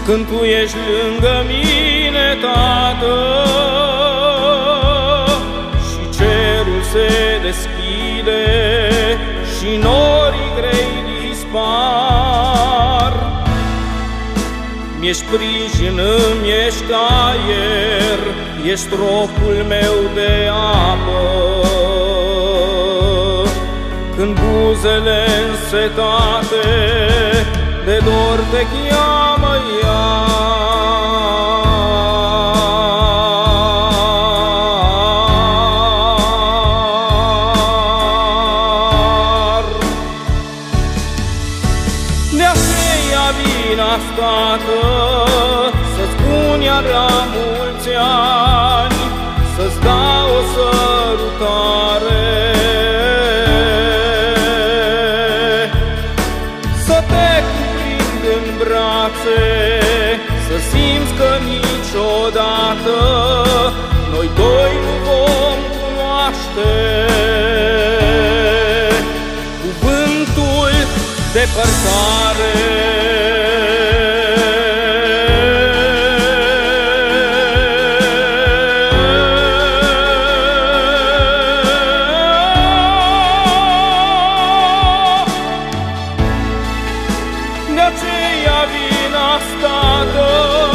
când Tu ești lângă mine, Tată, și cerul se deschide și norii grei dispar. Mi-ești sprijin, îmi ești aer, ești stropul meu de apă. Când buzele însetate de dor te cheamă iar. De aceea vin azi, Tată, să-ți spun iar la mulți ani, să-ți dau o sărutare, să simți că niciodată noi doi nu vom cunoaște cuvântul depărtare. De aceea vin azi, Tată,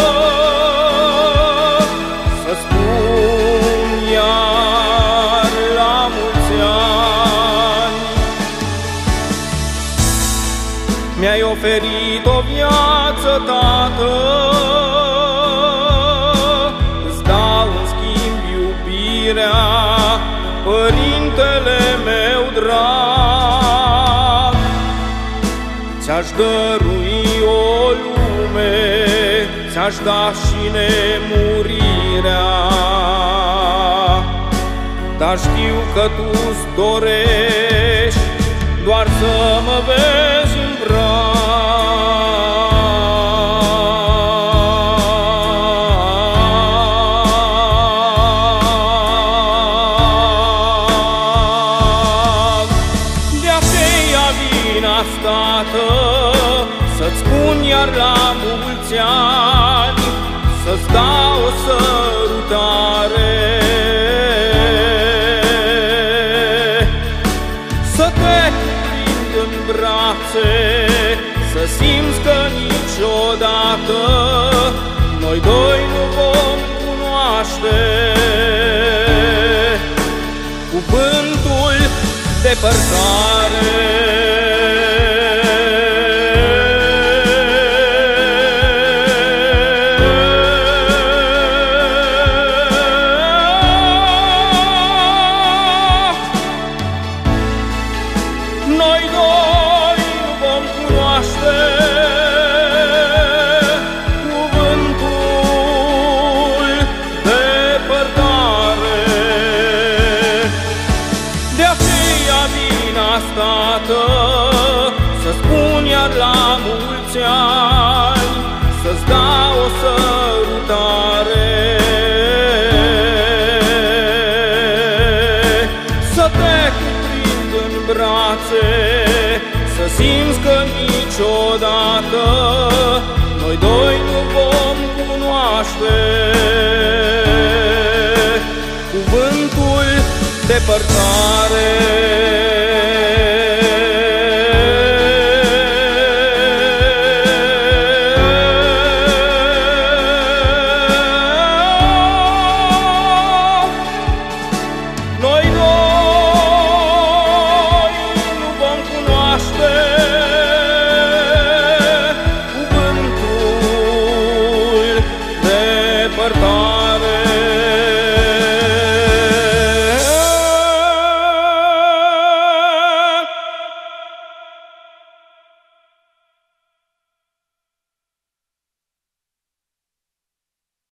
să spun iar la mulți ani. Mi-ai oferit o viață, Tată, îți dau în schimb iubirea, Părintele meu drag. Ți-aș dărui o lume, ți-aș da și nemurirea, dar știu că Tu-ți dorești doar să mă vezi în brag. De aceea vin azi, Tată, să-ți spun iar la mulți ani, să-ți dau o sărutare, să te cuprind în brațe, să simți că niciodată noi doi nu vom cunoaște cuvântul depărtare. Noi doi nu vom cunoaște cuvântul depărtare. De aceea vin azi, Tată, să spun iar la mulți ani, să-ți dau o sărutare, să te cuprind în brațe, să simți că niciodată